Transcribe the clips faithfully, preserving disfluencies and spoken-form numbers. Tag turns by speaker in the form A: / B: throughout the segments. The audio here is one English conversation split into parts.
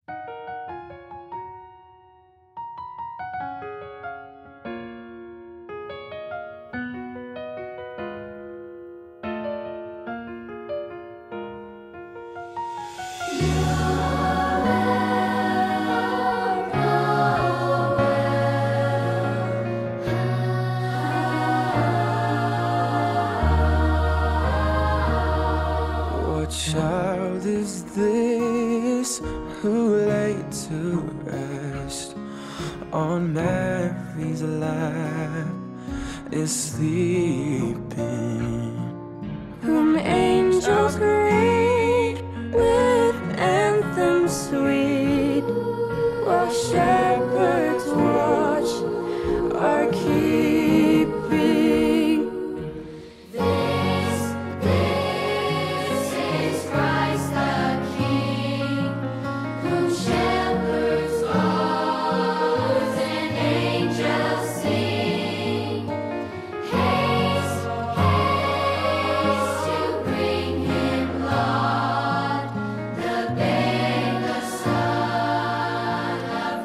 A: What child is this who laid to rest on Mary's lap is sleeping,
B: whom angels greet with anthems sweet, while shepherds watch are keeping.
C: This, this is Christ the King, whom shepherds laud and angels sing. Haste, haste to bring him laud, the babe, the Son of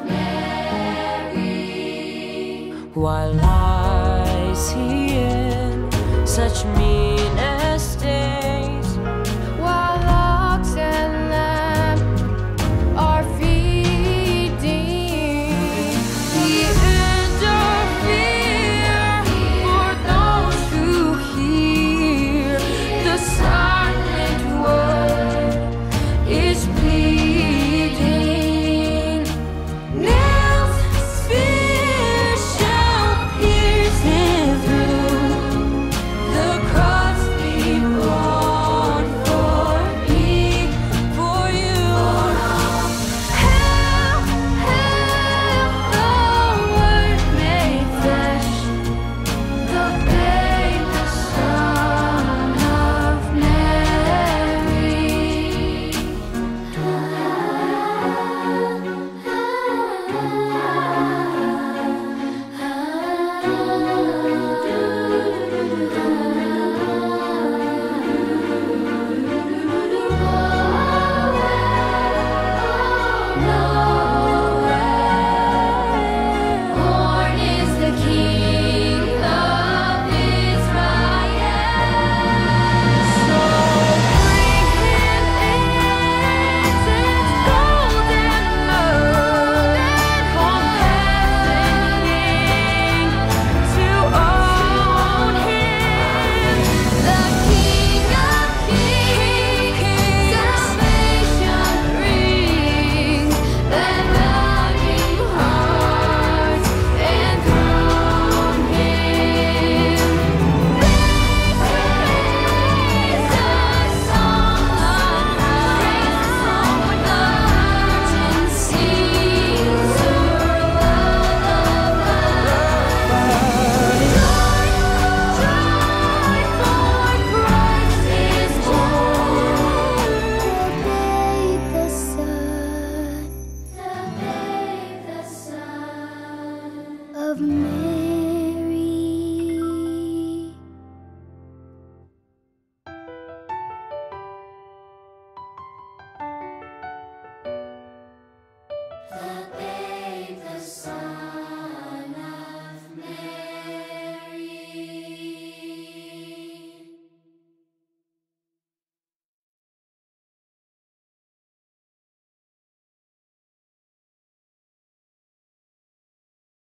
C: Mary.
B: While lies he in such meek